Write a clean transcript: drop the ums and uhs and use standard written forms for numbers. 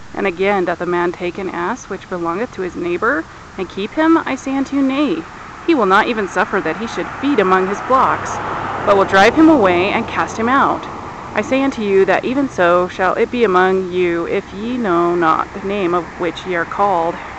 And again, doth a man take an ass which belongeth to his neighbor, and keep him? I say unto you, nay. He will not even suffer that he should feed among his flocks, but will drive him away and cast him out. I say unto you that even so shall it be among you, if ye know not the name of which ye are called.